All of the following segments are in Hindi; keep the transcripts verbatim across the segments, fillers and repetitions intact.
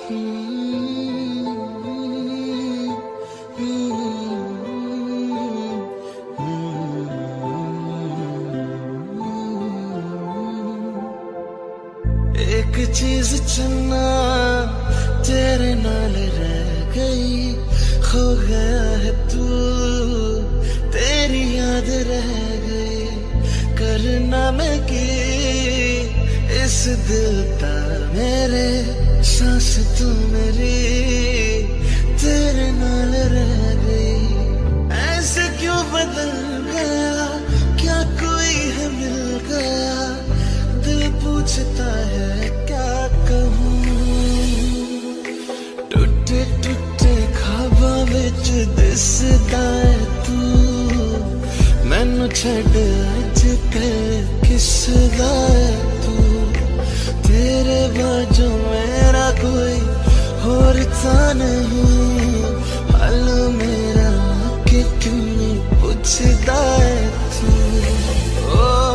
एक चीज चन्ना तेरे नाल रह गई, खो गया है तू, तेरी याद रह गई। करना मैं की इस दिल दा मेरे, सांस तू मेरी तेरे नाल रह गई। ऐसे क्यों बदल गया, क्या कोई है मिल गया, दिल पूछता है क्या कहूँ। टूटे टूटे ख्वाबां विच दिसदा है तू, मैनू छड्ड अज कल किसदा है तू। तेरे बाजू मेरा कोई होर था नहीं, हाल मेरा कि क्यों नहीं पूछदा है तू। ओ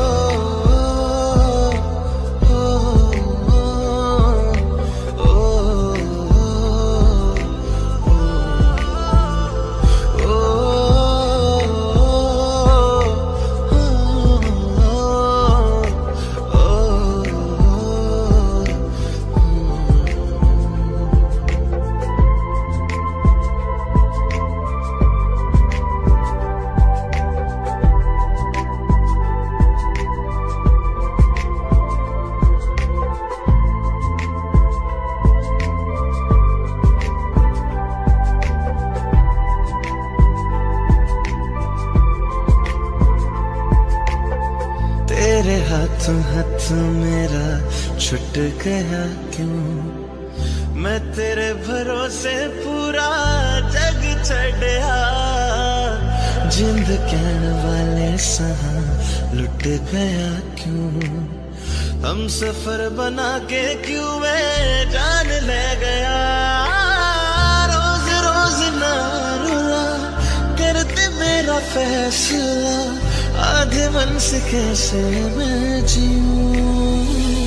हाथ हाथ मेरा छुट गया क्यों, मैं तेरे भरोसे पूरा जग छड़या। जिंद कहन वाले सहा लुट गया क्यों, हम सफर बना के क्यों वे जान ले गया। रोज रोज ना रुला करते मेरा फैसला, आधे मन से कैसे मैं जीऊं।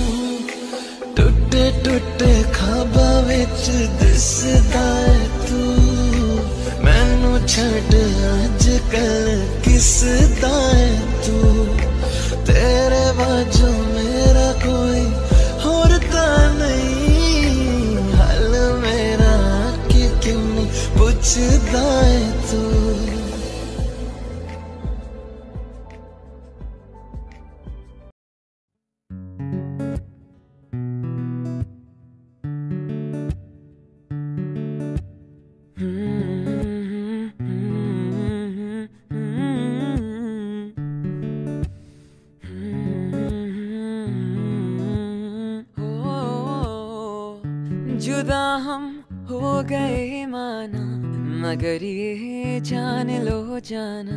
टूटे टूटे ख्वाबां विच दिसदा है तू, मैनू छड्ड अज कल किसदा है तू। तेरे बाजू मेरा कोई होर तां नहीं, हाल मेरा कि क्यों नहीं पुछदा है तू। जुदा हम हो गए माना, मगर ये जान लो जाना।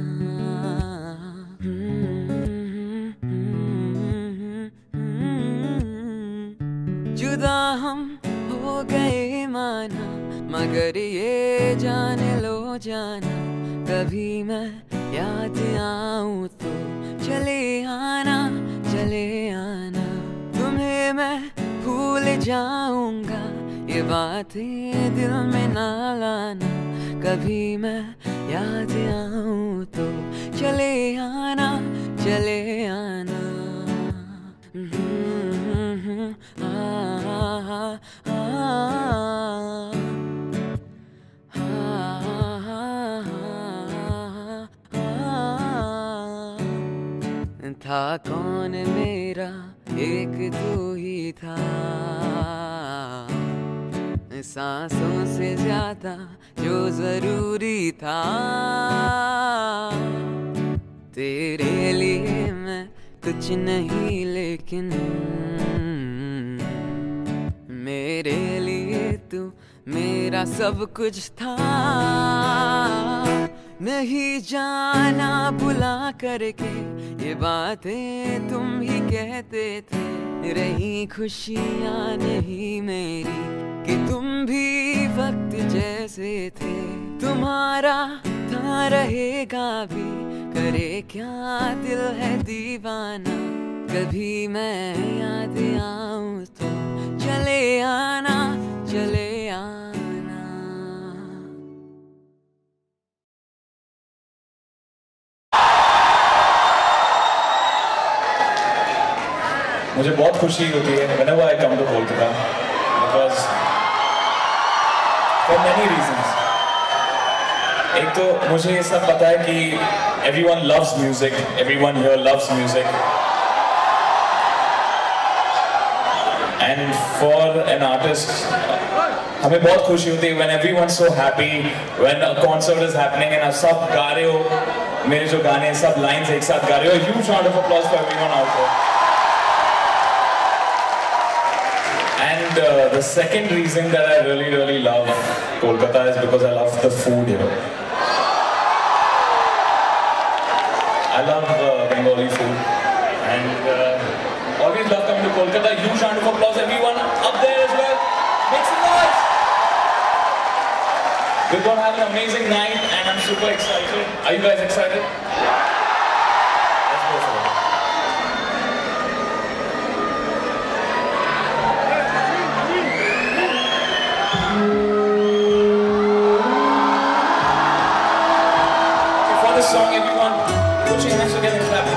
जुदा हम हो गए माना, मगर ये जान लो जाना। कभी मैं याद आऊं तो चले आना, चले आना। तुम्हें मैं भूल जाऊंगा, ये बातें दिल में ना लाना। कभी मैं याद आऊं तो चले आना, चले आना। आ, आ, आ, था कौन मेरा एक तू ही था, सांसों से ज्यादा जो जरूरी था। तेरे लिए मैं कुछ नहीं, लेकिन मेरे लिए तू मेरा सब कुछ था। नहीं जाना बुला करके ये बातें तुम ही कहते थे। रही खुशियाँ नहीं मेरी कि तुम भी वक्त जैसे थे। तुम्हारा था रहेगा भी, करे क्या दिल है दीवाना। कभी मैं याद आऊं तो चले आना, चले मुझे बहुत खुशी होती है whenever I come to Kolkata because for many reasons. एक तो मुझे ये सब पता है कि everyone loves music, everyone here loves music. And for an artist, हमें बहुत खुशी होती है when everyone's so happy, when a concert is happening and आप सब गा रहे हो, मेरे जो गाने हैं सब lines एक साथ गा रहे हो. A huge round of applause for everyone out there. And uh, the second reason that I really really love Kolkata is because I love the food here. I love uh, Bengali food and uh, always love coming to Kolkata. Huge round of applause everyone up there as well. Make some noise. We're going to have an amazing night and I'm super excited. Are you guys excited? Let's go for it. For this song, everyone, put your hands together and clap.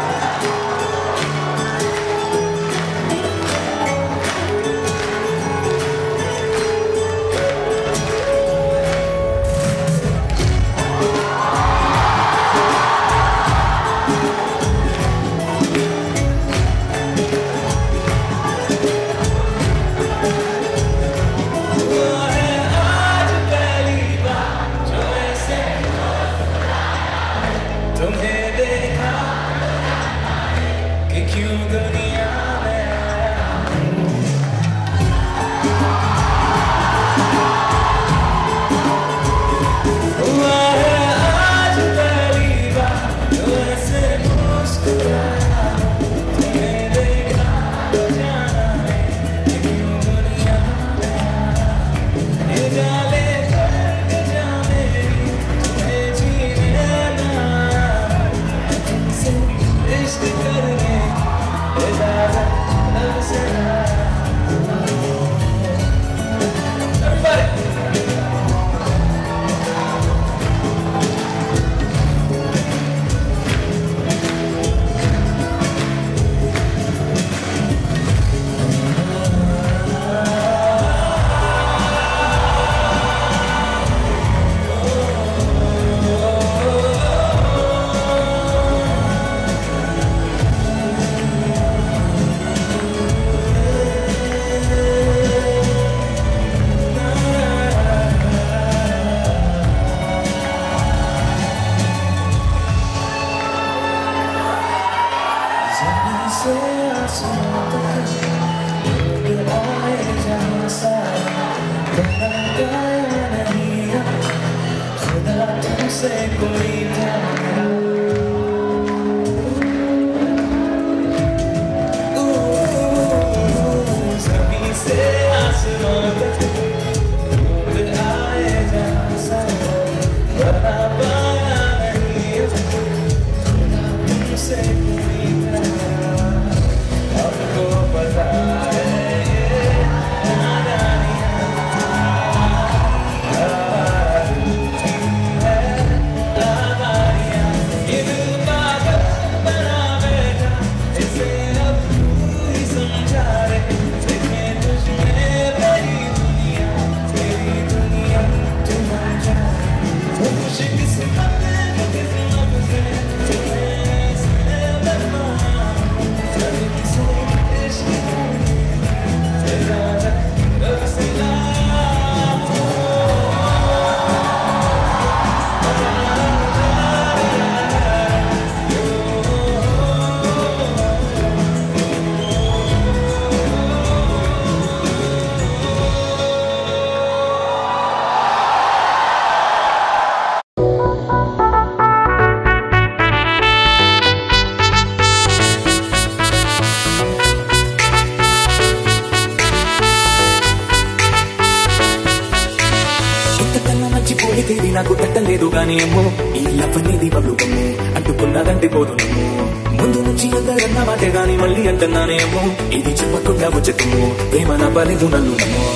నాకు తట్టలేదు గానీ అమ్మో ఈ లవ్వనేది బబ్లుకమ్ము అంటుకున్నదంటే పోదు నమ్ము ముందు నుంచి అందరన్న మాటే గాని మళ్ళీ అంటున్నానే అమ్మో ఇది చెప్పకుండా వచ్చేతమ్ము ప్రేమ నా బలిదు నన్ను నమ్మో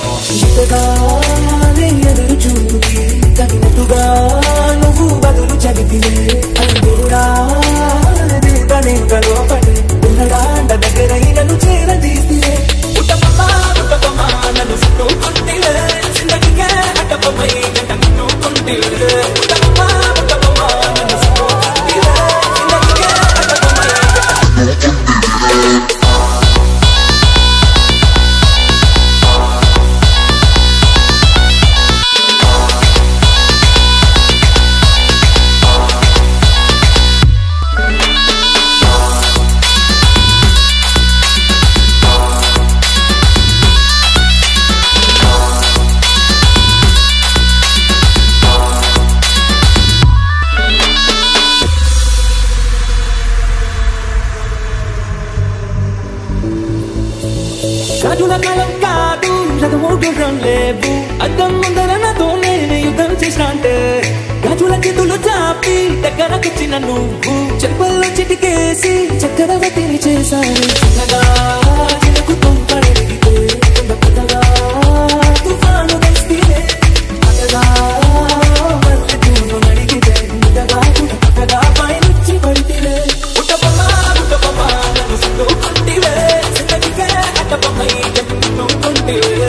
ఎదురు చూపుకి తగినట్టుగా నువ్వు బదులు చదివితే దేవుడా దేవుడనే లోపడే చిన్నగా అండ దగ్గరై నన్ను చేరదీసిరే పుట్టపమ్మ పుట్టపమ్మ నన్ను చుట్టుకుంటివే చిన్నటిగా అట్టపమ్మై గంట కట్టుకుంటివే పుట్టపమ్మ పుట్టపమ్మ నన్ను చుట్టుకుంటివే చిన్నటిగా అట్టపమ్మై గంట కట్టుకుంటివే రాజుల కాలం కాదు రథమోగురం లేవు అద్దం ముందర నాతో నేను యుద్ధం చేసినంటే రాజుల చేతులు చాపి దగ్గరకొచ్చిన నువ్వు చెప్పుల్లో చిటికేసి చక్రవర్తిని చేశాను చిన్నగా చిన్నకు తొంపడెడిగితే పెద్దగా తుఫాను తెస్తే పక్కగా మళ్ళీ దూరం అడిగితే ముద్దగా పక్కగా పైనుచ్చి పడితే పుట్టపమ్మ పుట్టపమ్మ నన్ను చుట్టుకుంటివే చిన్నటిగా అట్టపమ్మై కట్టుకుంటివే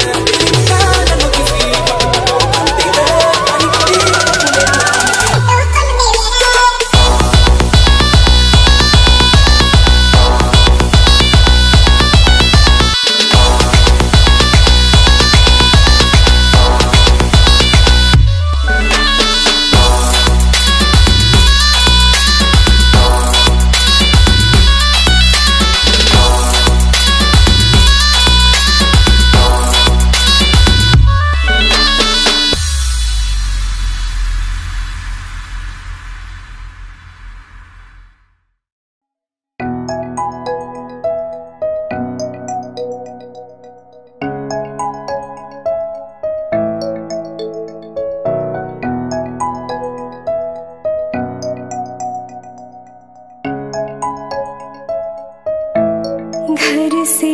घर से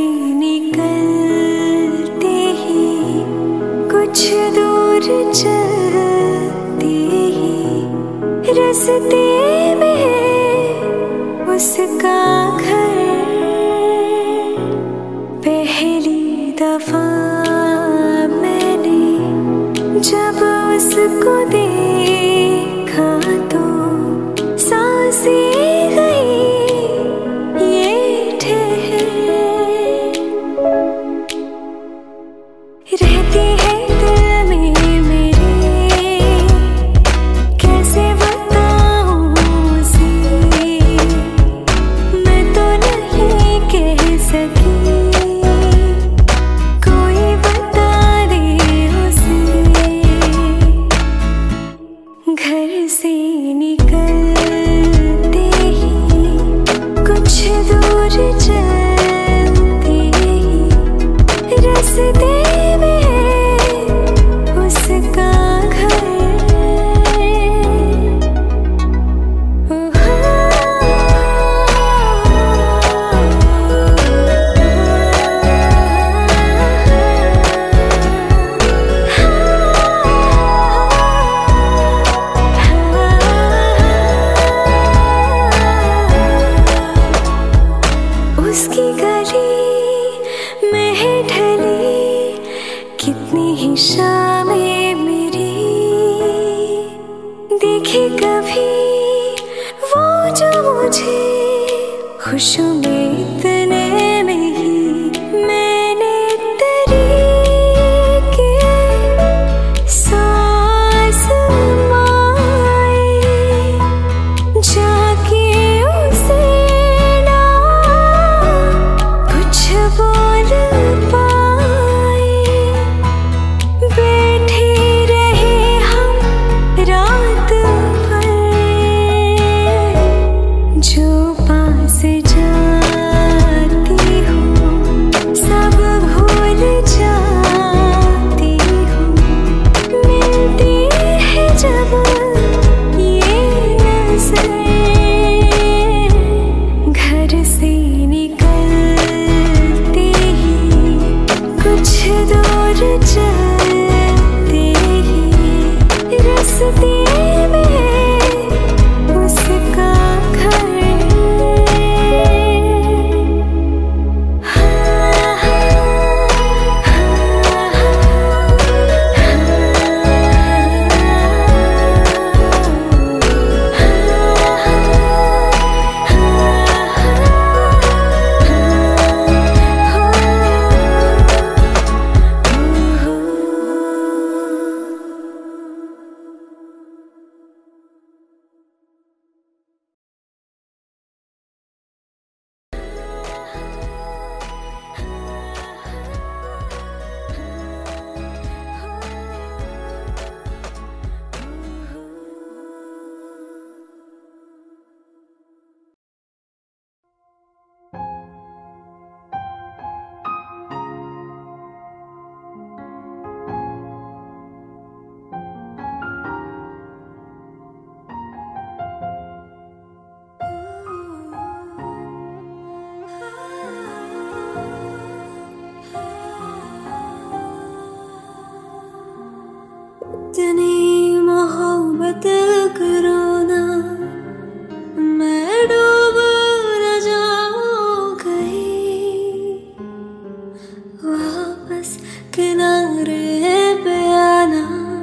निकलते ही कुछ दूर चलते ही रास्ते में उसका घर पहली दफा मैंने जब उसको देखा तो सांसें गई रहती है दिल में मेरे कैसे बताऊं उसे मैं तो नहीं कह सकी कोई बता दे उसे घर से निकलते ही कुछ दूर चलते ही रास्ते उसकी गली में ढली कितनी ही शामें मेरी देखी कभी वो जो मुझे खुशबू में इतने में ही मैंने तरीके सांस माए जाके उसे ना कुछ बोल पाए बस किनारे पे आना,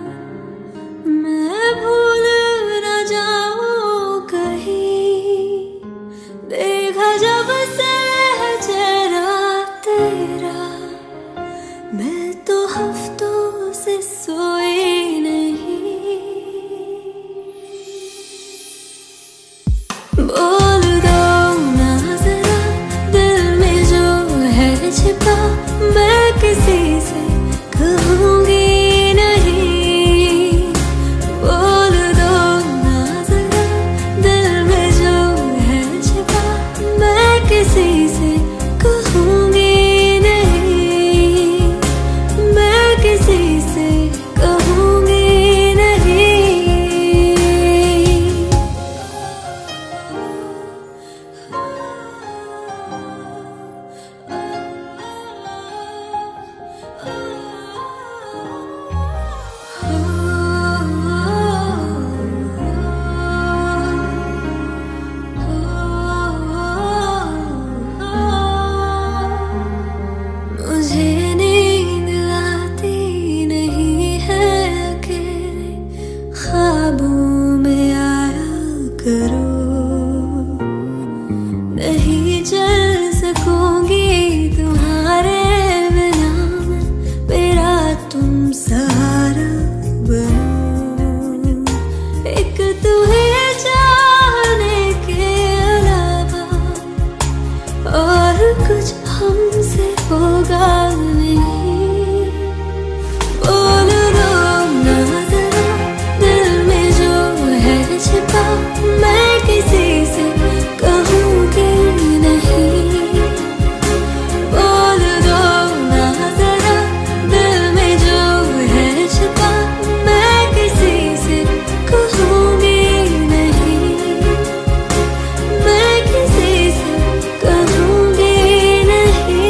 मैं भूल न जाऊं कहीं, देखा जब से है चेहरा तेरा, मैं तो हफ्तों से सोई नहीं। बोल दो ना जरा दिल में जो है छिपा, मैं किसी से कहूँगी नहीं। बोल दो ना जरा दिल में जो है छिपा, मैं किसी से कहूँगी नहीं, मैं किसी से कहूँगी नहीं। मुझे नींद आती नहीं है, अकेले ख्वाबों में आया करो, नहीं चल सकूंगी तुम्हारे बिना, मेरा तुम सहारा बनो। एक तुम्हें चाहने के अलावा और कुछ हमसे होगा नहीं। बोल दो ना जरा दिल में जो है छिपा, मैं किसी से कहूँगी नहीं। बोल दो ना जरा दिल में जो है छिपा, मैं किसी से कहूँगी नहीं, मैं किसी से कहूँगी नहीं।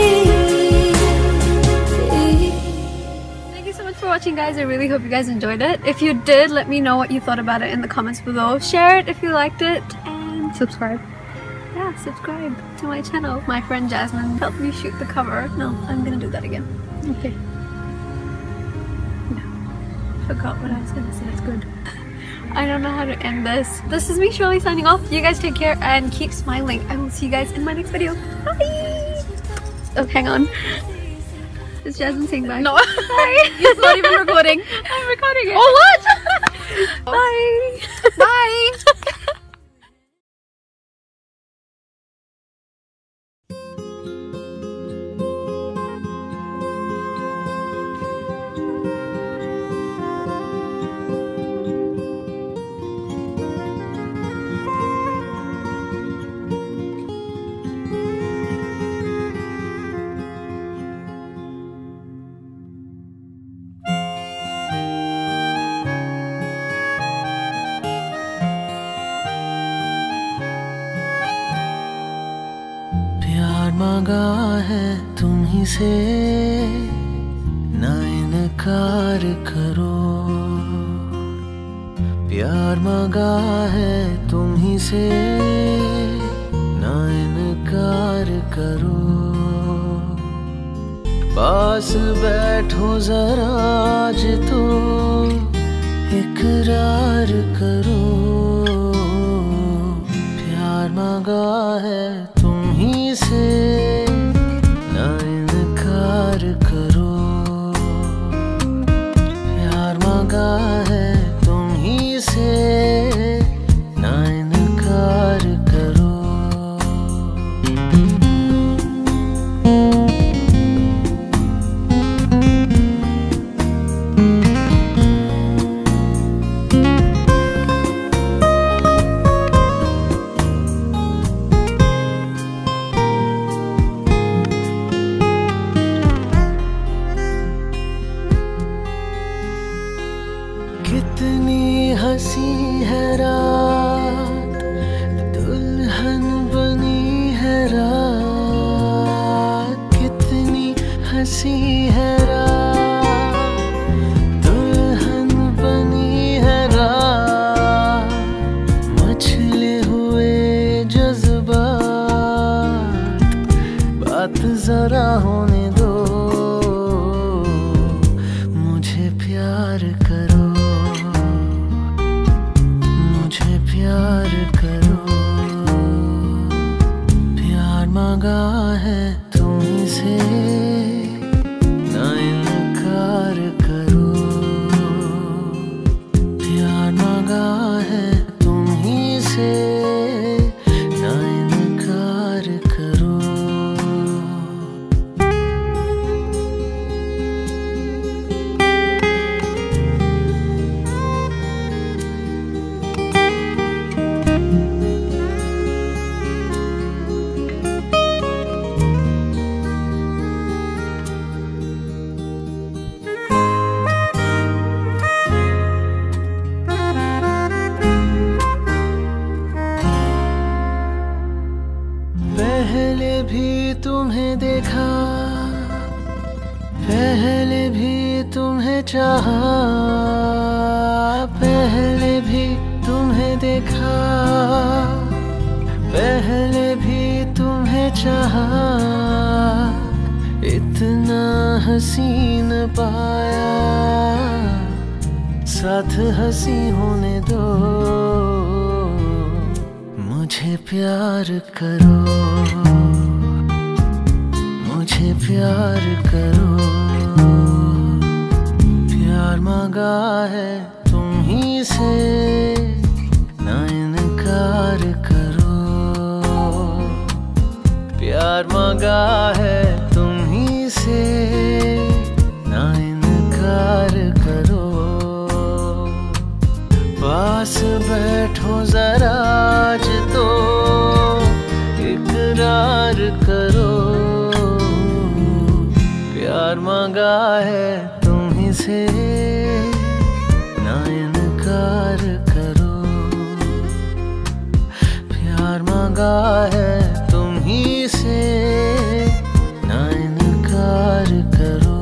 Thank you so much for watching, guys. I really hope you guys enjoyed it. If you did, let me know what you thought about it in the comments below. Share it if you liked it, and subscribe. Yeah, subscribe to my channel. My friend Jasmine helped me shoot the cover. No, I'm gonna do that again. Okay. No, forgot what I was gonna say. It's good. I don't know how to end this. This is me, Shirley, signing off. You guys take care and keep smiling. I will see you guys in my next video. Bye! Oh, hang on. Is Jasmine saying bye? No. Bye. It's not even recording. I'm recording it. Oh, what? Bye. Bye. मांगा है तुम्ही से, ना इनकार करो। प्यार मांगा है तुम्ही से, ना इनकार करो। पास बैठो जरा आज तो इकरार करो। प्यार मांगा है तुम्ही से, ना इनकार करो। प्यार मांगा है तुम्ही से, ना इनकार करो। कितनी हंसी है रात, दुल्हन बनी है रात। कितनी हंसी है रात, दुल्हन बनी है रात। मछले हुए जज्बात, बात जरा होने दो। पहले भी तुम्हें चाहा, पहले भी तुम्हें देखा, पहले भी तुम्हें चाहा, इतना हसीन पाया, साथ हंसी होने दो, मुझे प्यार करो, मुझे प्यार करो, प्यार मांगा है तुम ही से, ना इनकार करो, प्यार मांगा है तुम ही से, ना इनकार करो, पास बैठो जरा आज तो इकरार करो, प्यार मांगा है तुम ही से, ना इनकार करो, प्यार मांगा है तुम ही से, ना इनकार करो।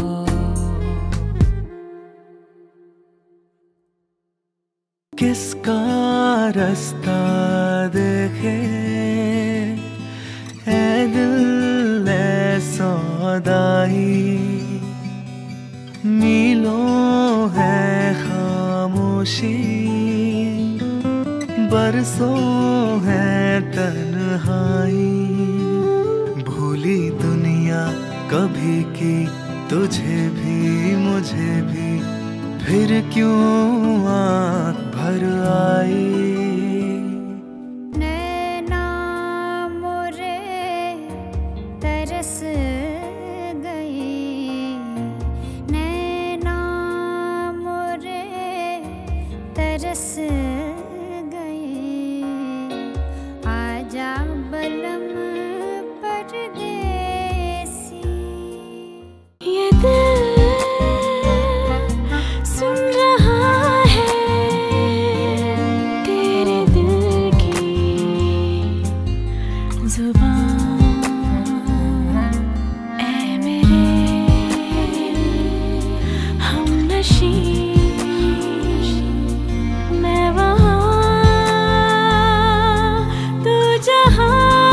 किसका रास्ता देखे ऐ दिल ऐ सौदाई, मीलों है खामोशी, बरसों है तन्हाई, भूली दुनिया कभी की तुझे भी मुझे भी, फिर क्यों आँख भर आई। नैना मोरे तरस गई, नैना मोरे तरस गई, आजा बलम परदेसी। ये दिल सुन रहा है तेरे दिल की जुबान, ऐ मेरे हमनशी, मैं वहाँ तू जहाँ।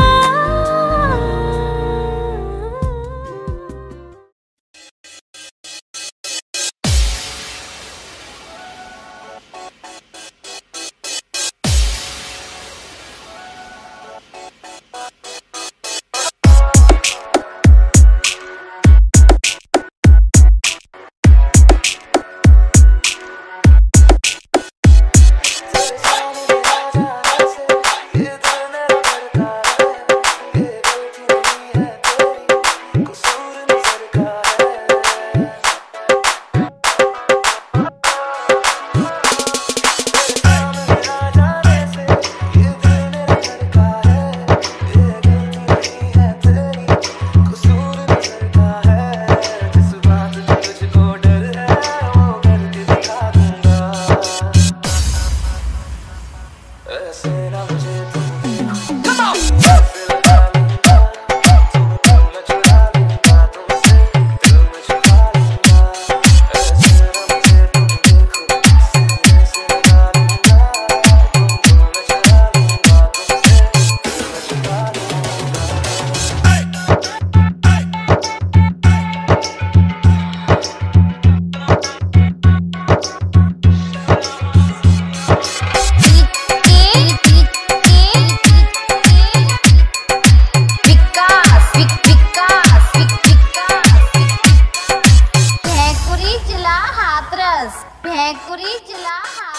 भैंकुरी जिला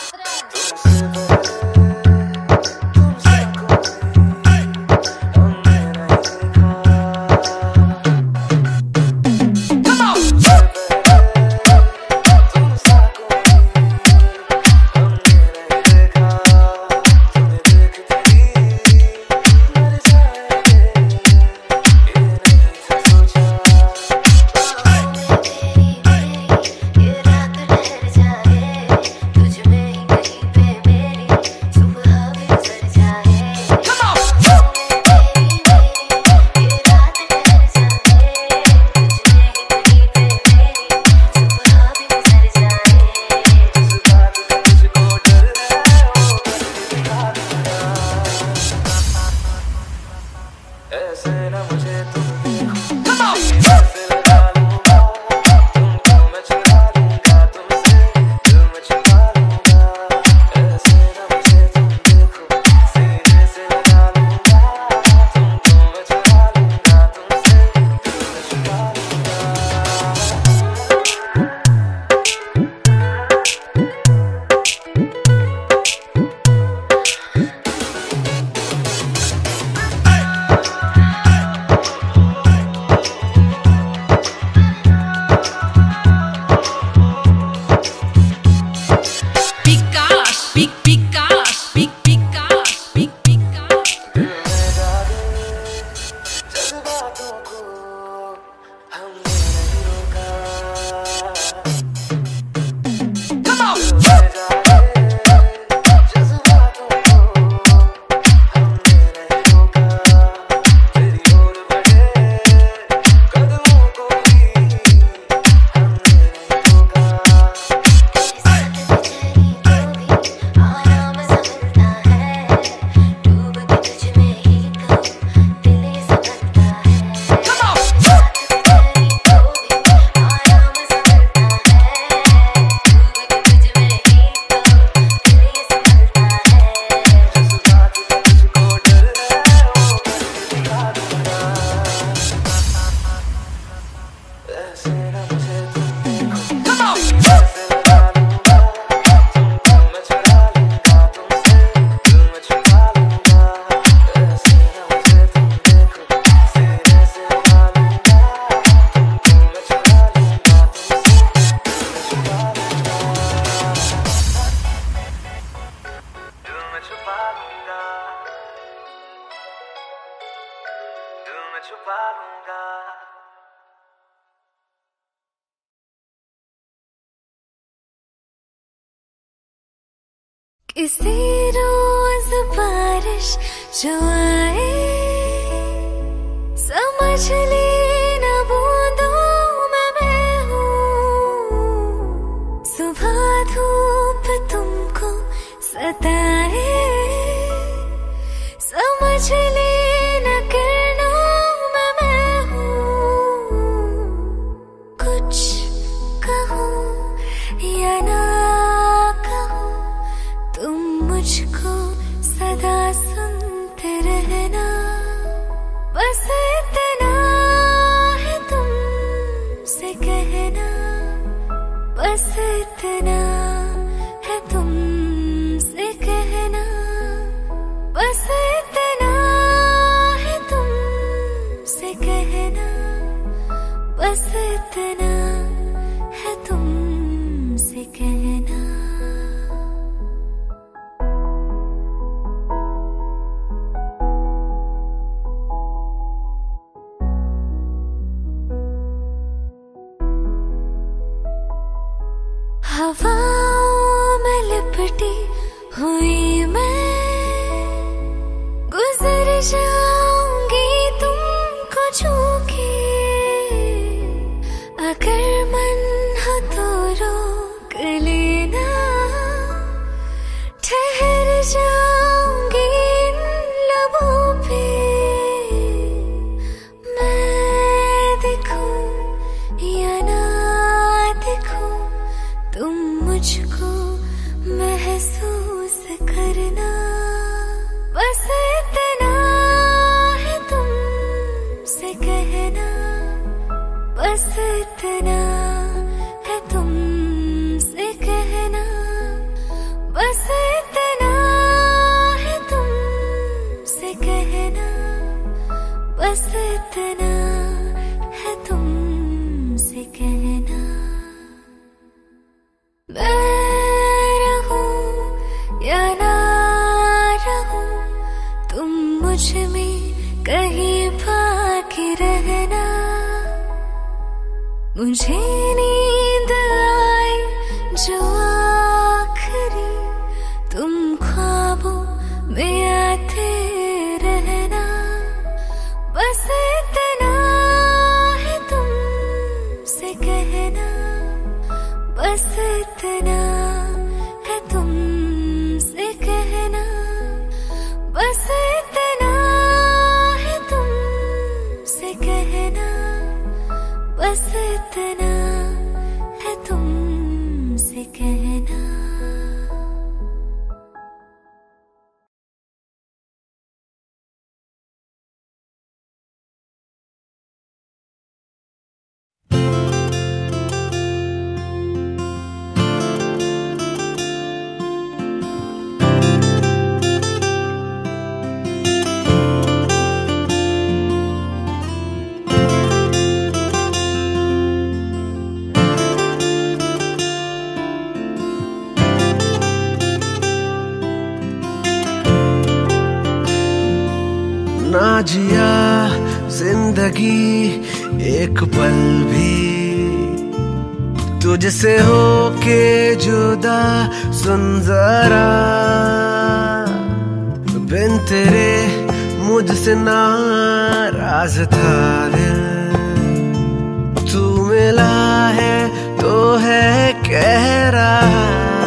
हाथरस। तुझ में किसी रोज बारिश जो आए समझ लेना बूंदों में मैं हूँ। सुबह धूप तुमको सताए समझ लेना किरणों में मैं हूँ। कुछ कहो या ना तुम मुझको सदा सुनते रहना। बस इतना है तुमसे कहना, बस इतना है तुमसे कहना, बस इतना है तुमसे कहना, बस इतना है तुमसे कहना। हवाओं में लिपटी हुई मैं गुजर जाऊंगी तुमको छू के। अगर मन हो तो रोक लेना, ठहर जाऊंगी इन लबों पे। मैं दिखूं या ना दिखूं तुम मुझको महसूस करना। बस इतना है तुमसे कहना, बस इतना है तुमसे कहना, बस इतना है तुमसे कहना, बस इतना है तुमसे कहना। मैं रहूं या ना रहूं तुम मुझ में कहीं बाकी रहना। मुझे नींद आए जो आखिरी तुम ख्वाबों में आते रहना। बस इतना है तुमसे कहना, बस इतना है तुमसे कहना, बस इतना है तुमसे कहना, बस इतना है तुमसे कहना। ना जिया जिंदगी एक पल भी तुझसे होके जुदा। सुन जरा बिन तेरे मुझसे नाराज था दिल। तू मिला है तो है कह रहा,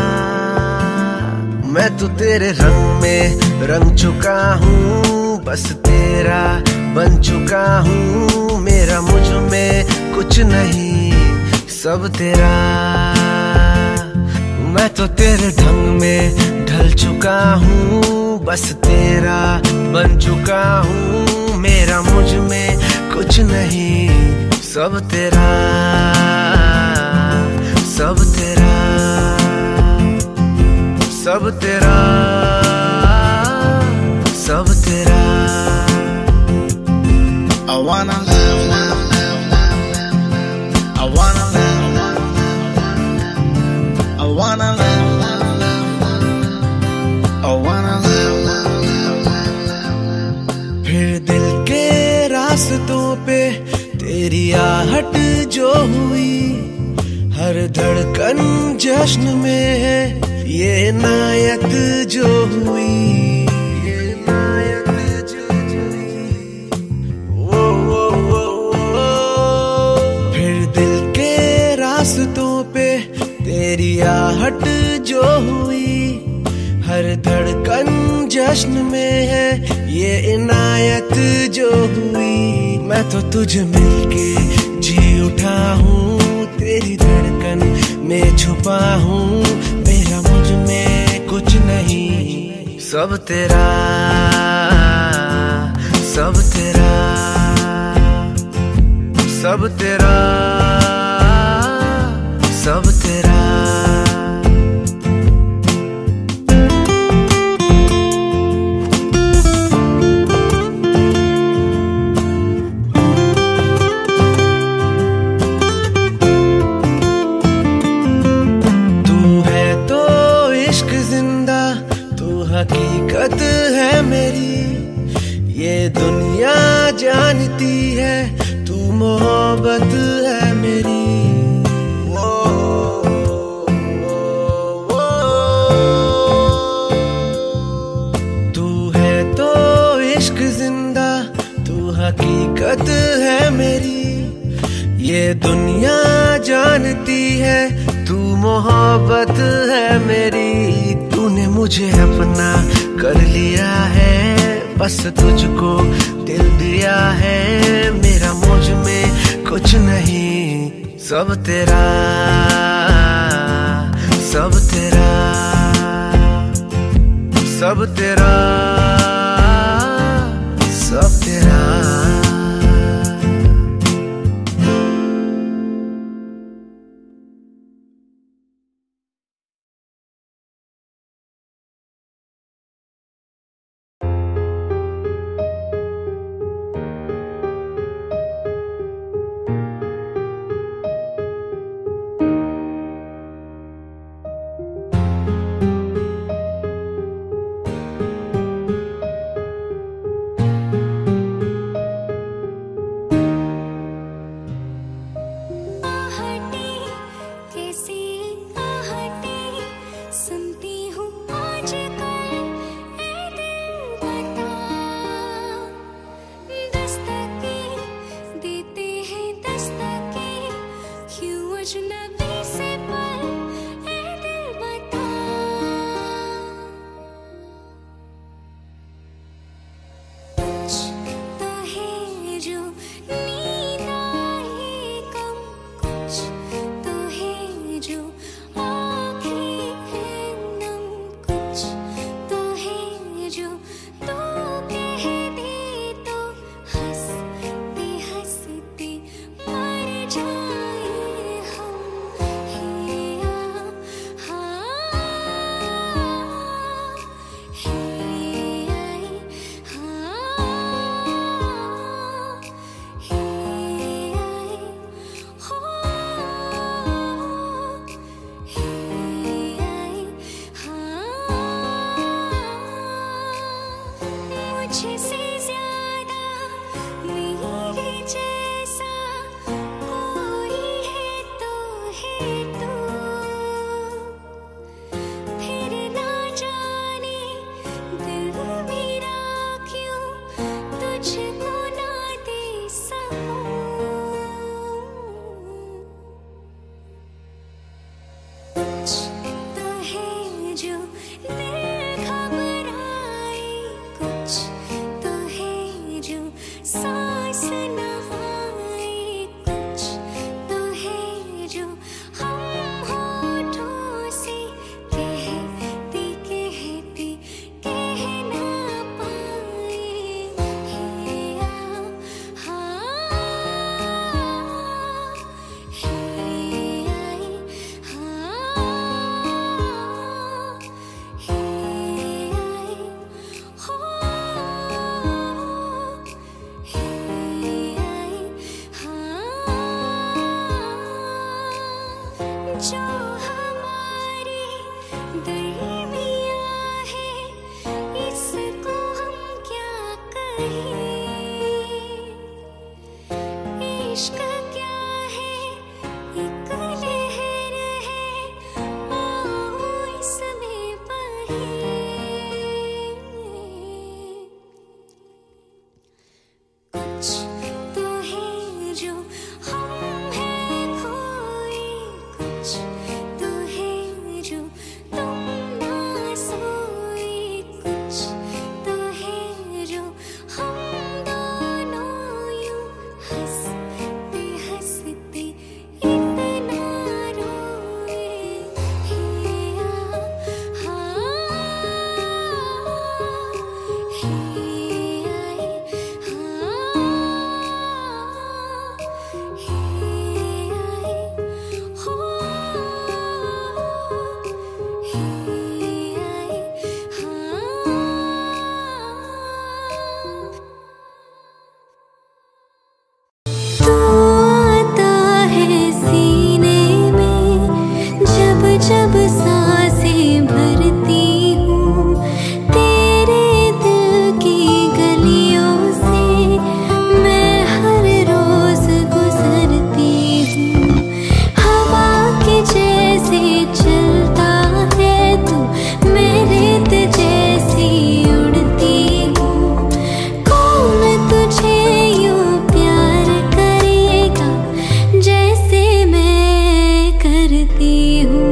मैं तो तेरे रंग में रंग चुका हूँ। बस तेरा बन चुका हूँ, मेरा मुझ में कुछ नहीं सब तेरा। मैं तो तेरे ढंग में ढल चुका हूँ, बस तेरा बन चुका हूँ। मेरा मुझ में कुछ नहीं सब तेरा, सब तेरा, सब तेरा, सब तेरा। I wanna live, I wanna live, I wanna live, I wanna live। फिर दिल के रास्तों पे तेरी आहट जो हुई, हर धड़कन जश्न में है ये इनायत जो हुई, ये इनायत जो हुई। ओ, ओ, ओ, ओ। फिर दिल के रास्तों पे तेरी आहट जो हुई, हर धड़कन जश्न में है ये इनायत जो हुई। मैं तो तुझे मिलके जी उठा हूँ, तेरी धड़कन में छुपा हूँ, मेरा मुझ में कुछ नहीं। सब तेरा, सब तेरा, सब तेरा, सब तेरा। हकीकत है मेरी ये दुनिया जानती है, तू मोहब्बत है मेरी। वो, वो, वो। तू है तो इश्क जिंदा, तू हकीकत है मेरी ये दुनिया जानती है, तू मोहब्बत है मेरी। तूने मुझे अपना कर लिया है, बस तुझको दिल दिया है, मेरा मुझ में कुछ नहीं। सब तेरा, सब तेरा, सब तेरा, सब तेरा। सांस न आए, कुछ तो है जो हम जो हमारी दरमिया है इसको हम क्या कहें। इश्क क्या है एक लहर है आओ इसमें बहे। कुछ तो है जो हम हैं खोए, कुछ तो है जो तुम ना सोए, कुछ तो है जो हम दोनों यूं हंसते हंसते इतना रोए। हिया हाँ हिया जब सांसें भरती हूँ तेरे दिल की गलियों से मैं हर रोज गुजरती हूँ। हवा के जैसे चलता है तू मैं रेत जैसी उड़ती हूँ। कौन तुझे यूं प्यार करेगा जैसे मैं करती हूँ।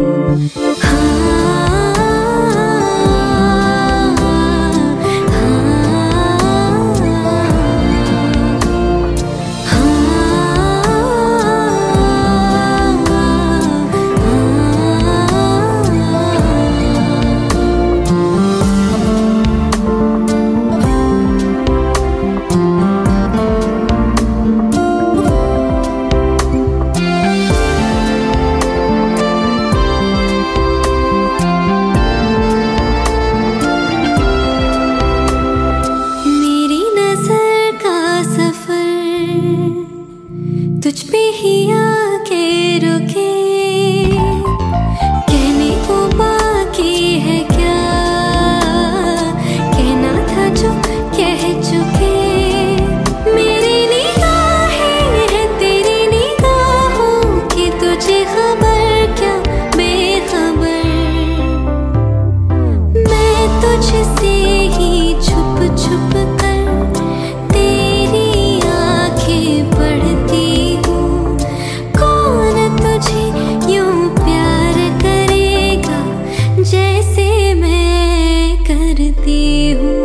तुझ पे ही आके रुके कहने को बाकी है क्या, कहना था जो कह चुके। मेरी निगाहें हैं तेरी निगाहों की तुझे खबर क्या बेखबर। मैं तुझसे ही छुप छुप कर तेरी आंखें पढ़ती हूँ। कौन तुझे यूं प्यार करेगा जैसे मैं करती हूँ।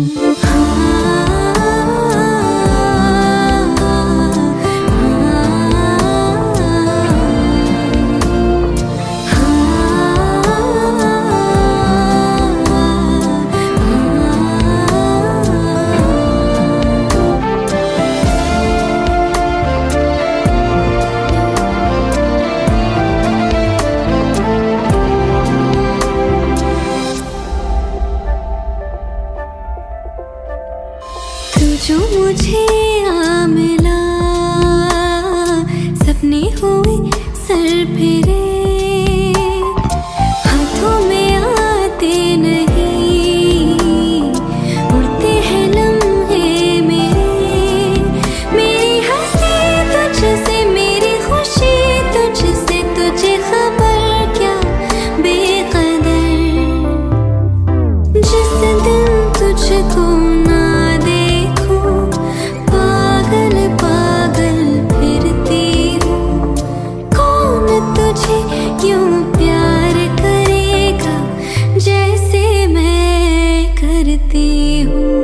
जो मुझे आ मिला सपने हुए सर फिरे हाथों में आते नहीं उड़ते हैं लम्हे मेरे। मेरी हंसी तुझसे मेरी खुशी तुझसे तुझे खबर क्या बेकदर। जिस दिन तुझको ना पागल पागल फिरती हूँ। कौन तुझे यूं प्यार करेगा जैसे मैं करती हूँ।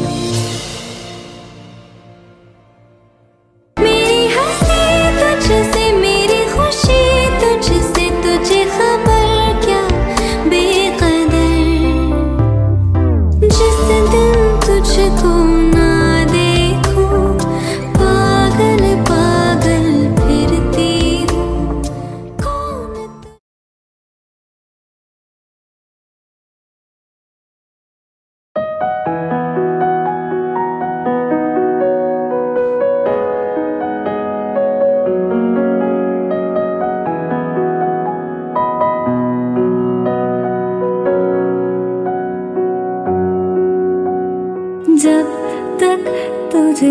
Just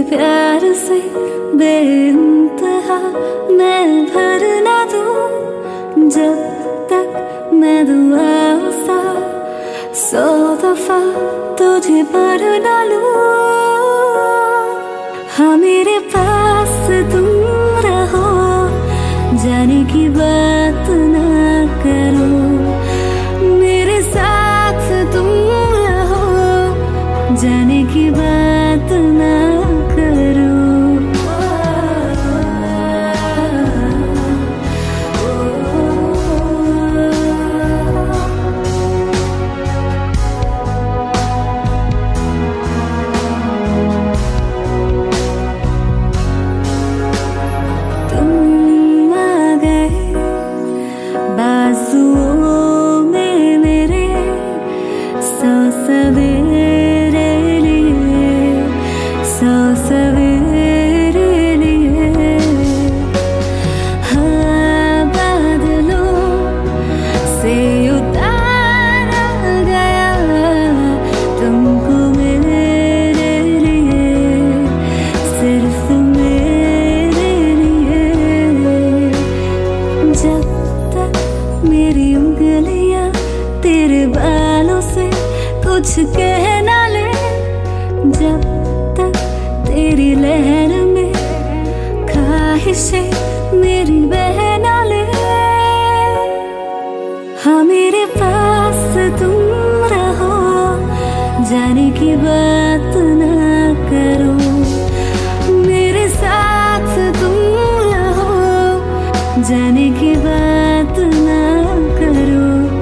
प्यार से बेइंतहा मैं भर ना दूं, जब तक मैं दुआओं सा सौ दफा तुझे पर ना लूं। हाँ मेरे पास तुम रहो, जाने की बात ना करो, मेरे साथ तुम रहो, जाने की बात ना करो। कुछ कह ना ले, जब तक तेरी लहर में ख्वाहिशें मेरी बह ना ले। हाँ मेरे पास तुम रहो, जाने की बात ना करो, मेरे साथ तुम रहो, जाने की बात ना करो।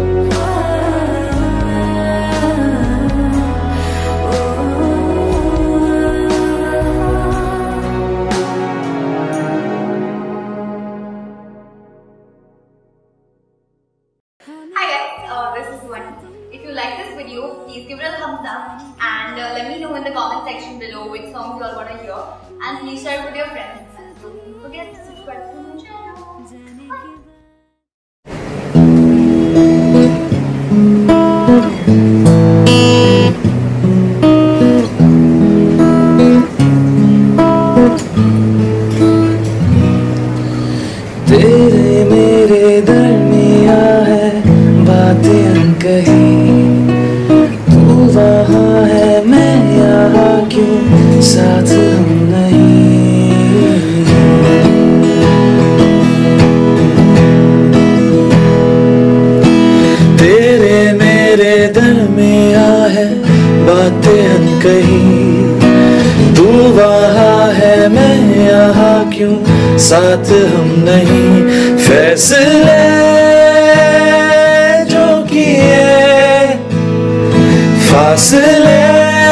Please give it a thumbs up and uh, let me know in the comment section below which songs you all want to hear, and please share it with your friends. Don't forget to subscribe to my channel. तेरे मेरे दरमियां है बातें अनकही, वहाँ है मैं यहाँ क्यों साथ हम नहीं। तेरे मेरे दरमियां है बातें अनकही, तू वहाँ है मैं यहाँ क्यों साथ हम नहीं। फैसले जो किए फासले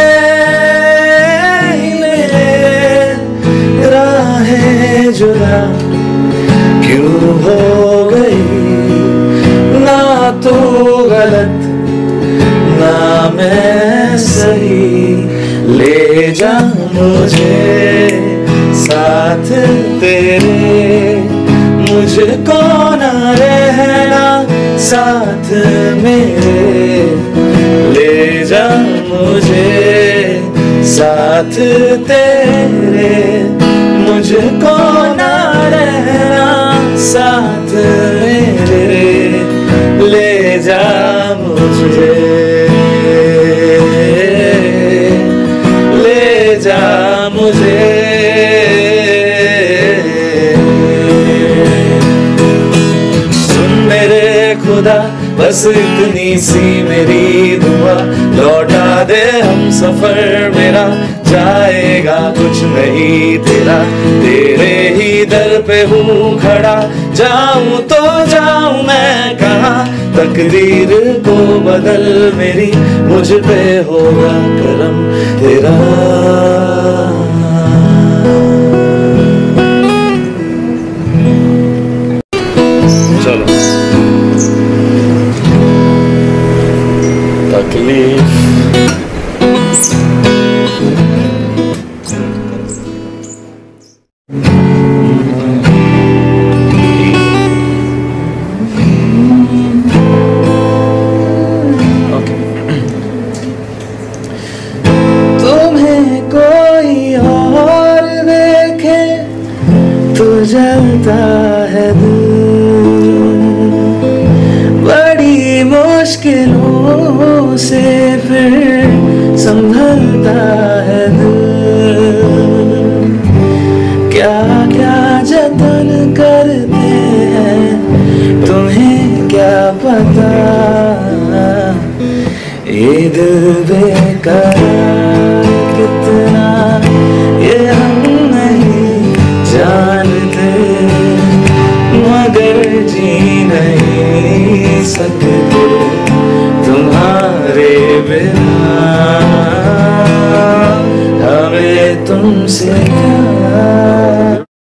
मेरे, राहें जुदा क्यों हो गई, ना तू गलत ना मैं सही। ले जा मुझे साथ तेरे, मुझको ना रहना साथ मेरे। ले जा मुझे साथ तेरे, मुझको ना रहना साथ मेरे। ले जा मुझे, ले जा मुझे। सुन मेरे खुदा बस इतनी सी मेरी दुआ, लौटा दे हम सफर मेरा, जाएगा कुछ नहीं तेरा। तेरे ही दर पे हूँ खड़ा, जाऊं तो जाऊं मैं कहाँ। तकदीर को बदल मेरी, मुझ पे होगा करम तेरा। चलो तकलीफ तुम्हें कोई और जलता है दिल, बड़ी मुश्किलों से फिर संभलता है दिल। क्या क्या जतन करते हैं तुम्हें क्या पता, ये दिल बेकरार कितना ये हम नहीं जानते, मगर जी नहीं सकते तुम्हारे बिना, हमें तुमसे प्यार।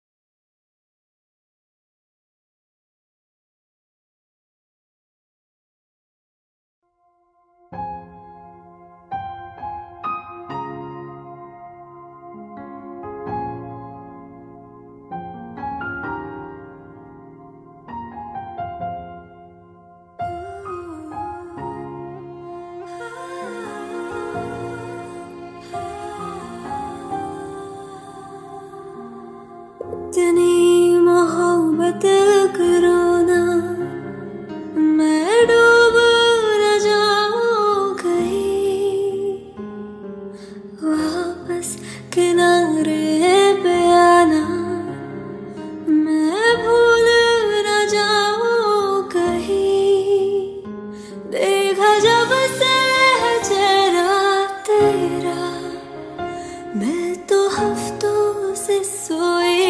इतनी मोहब्बत करो ना, मैं डूब न जाऊं कहीं, वापस किनारे पे आना, मैं भूल न जाऊं कहीं, देखा जब से है चेहरा तेरा, मैं तो हफ्तों से सोई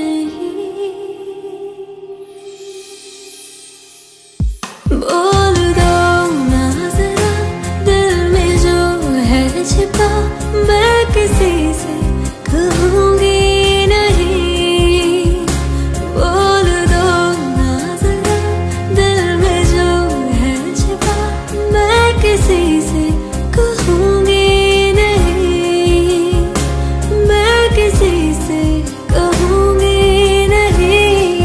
बोल दो ना जरा दिल में जो है छिपा, मैं किसी से कहूँगी नहीं। बोल दो ना जरा दिल में जो है छिपा, मैं किसी से कहूँगी नहीं, मैं किसी से कहूँगी नहीं।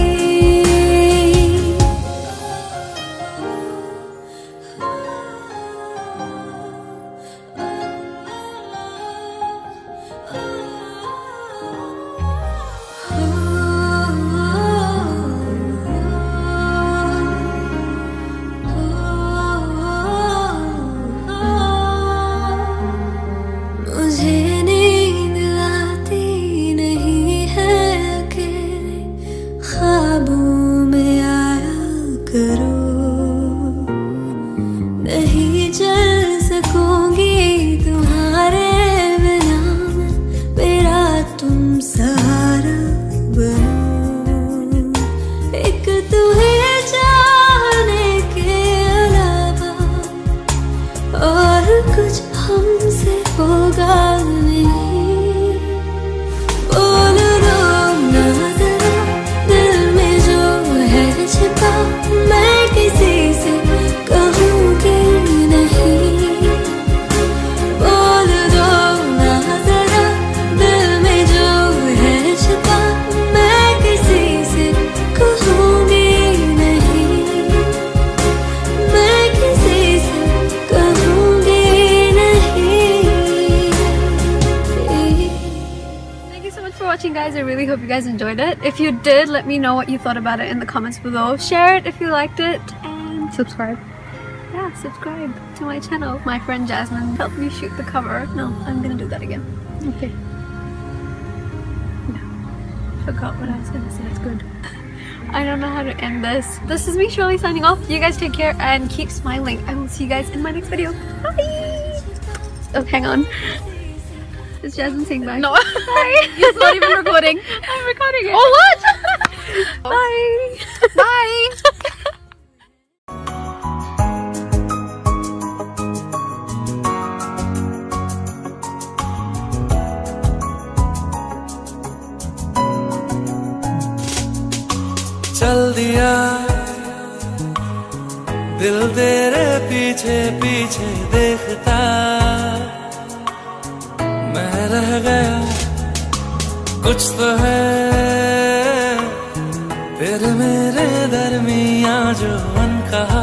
मुझे नींद आती नहीं है अकेले, ख्वाबों में आया करो, नहीं चल सकूंगी तुम्हारे बिना, मेरा तुम सहारा बनो, एक तुम्हें चाहने के अलावा और कुछ हमसे होगा नहीं। बोल दो ना जरा दिल में जो है छिपा, मैं किसी से कहूँगी नहीं। बोल दो ना जरा दिल में जो है छिपा, मैं किसी से कहूँगी नहीं, मैं किसी से कहूँगी नहीं। Thank you so much for watching, guys. I really hope you guys enjoyed it. If you did, let me know what you thought about it in the comments below. Share it if you liked it, and subscribe. Yeah, subscribe to my channel. My friend Jasmine helped me shoot the cover. No, I'm gonna do that again. Okay. No, forgot what I was gonna say. It's good. I don't know how to end this. This is me, Shirley, signing off. You guys take care and keep smiling. I will see you guys in my next video. Bye! Oh, hang on. Is Jasmine saying bye? No. Bye. It's not even recording. I'm recording it. Oh, what? Bye. Bye. चल दिया दिल तेरे पीछे पीछे देखता, मैं रह गया कुछ तो है तेरे मेरे दरमिया जो अनकहा,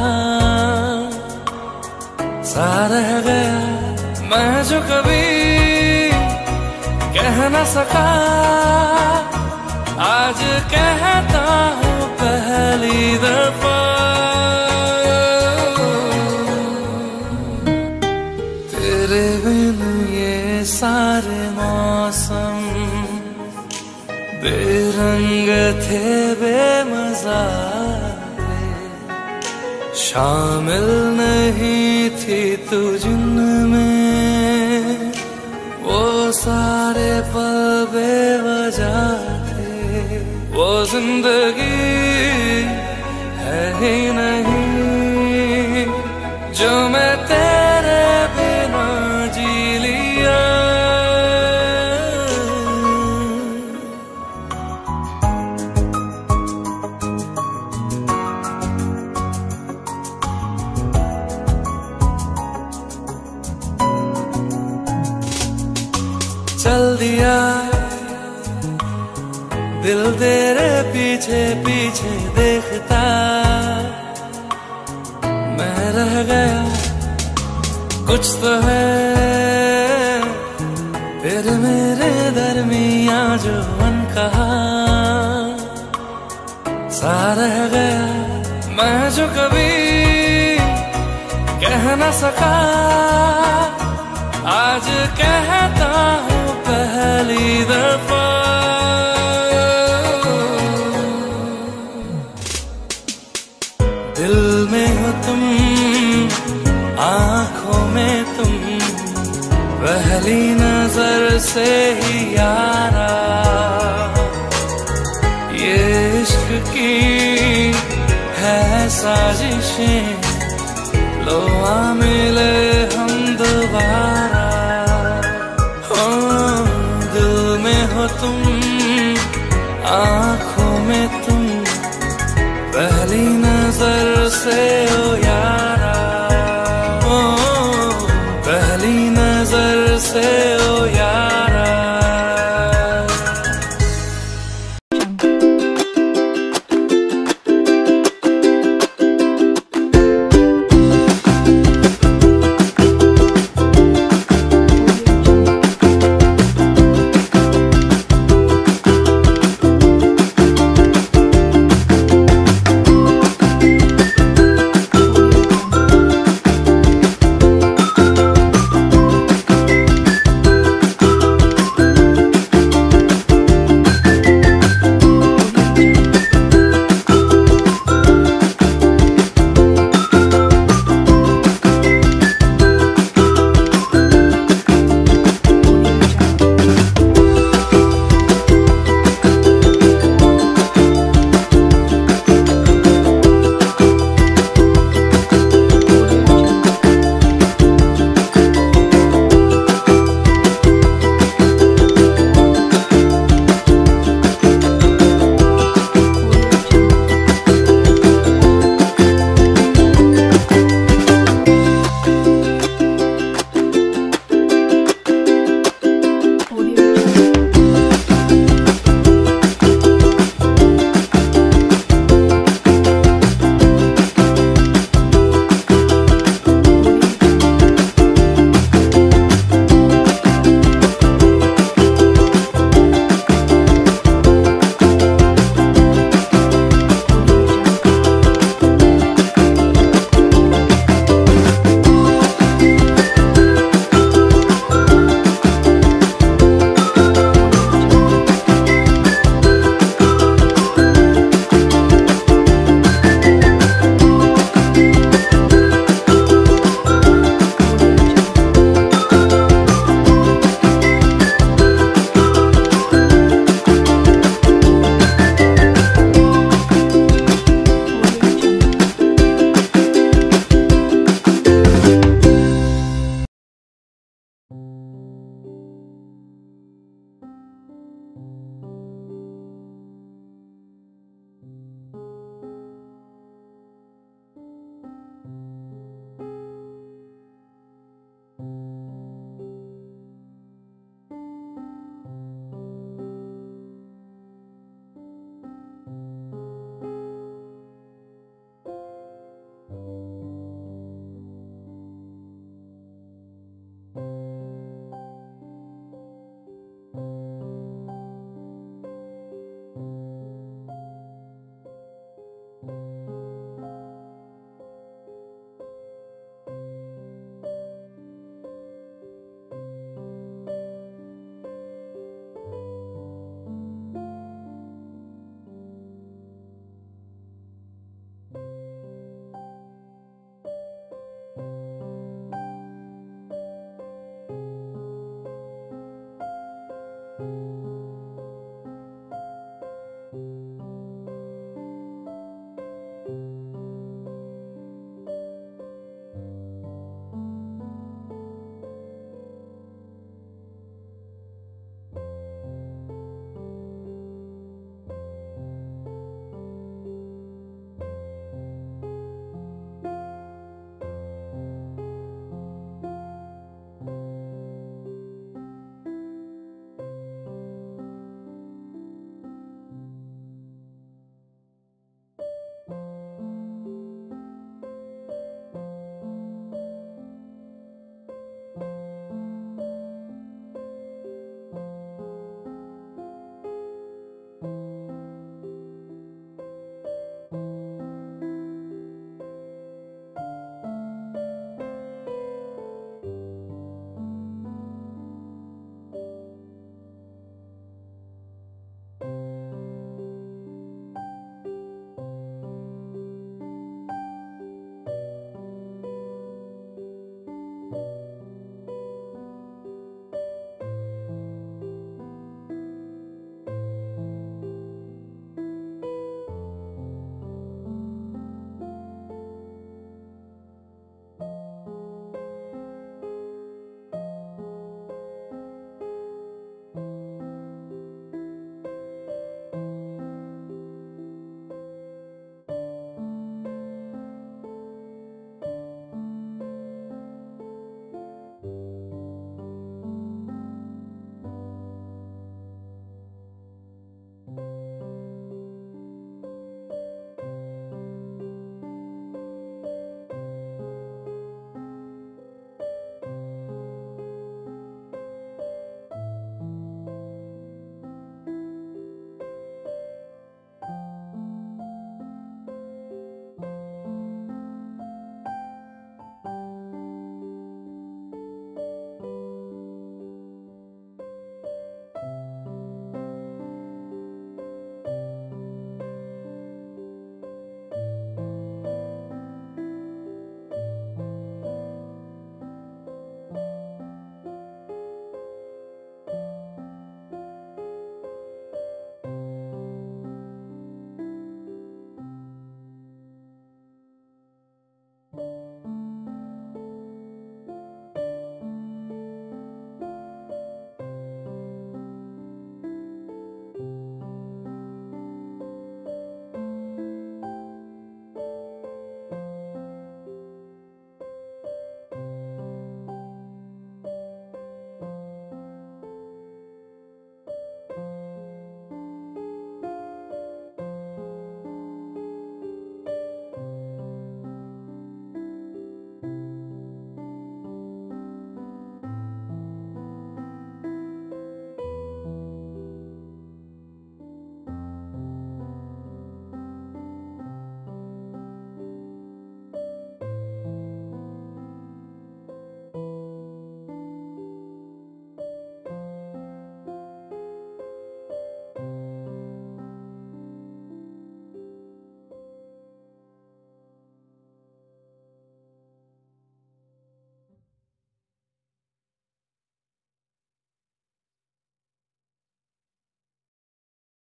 सा रह गया मैं जो कभी कह न सका, आज कहता हूँ पहली दफा तेरे बिन ये सारे मौसम बेरंग थे बेमजा थे शामिल नहीं थी तू जिनमें वो सारे पल बेवजह थे वो जिंदगी है ही नहीं जो मैं तेरे बिना जी लिया चल दिया दिल तेरे पीछे पीछे देखता मैं रह गया कुछ तो है तेरे मेरे दरमिया जो अनकहा सा रह गया मैं जो कभी कह न सका आज कहता हूँ पहली दफा दिल में हो तुम आँखों में तुम पहली नजर से ही यारा ये इश्क की है साजिशें लो आ मिले हम दोबारा दिल में हो तुम आँखों में तुम पहली नजर से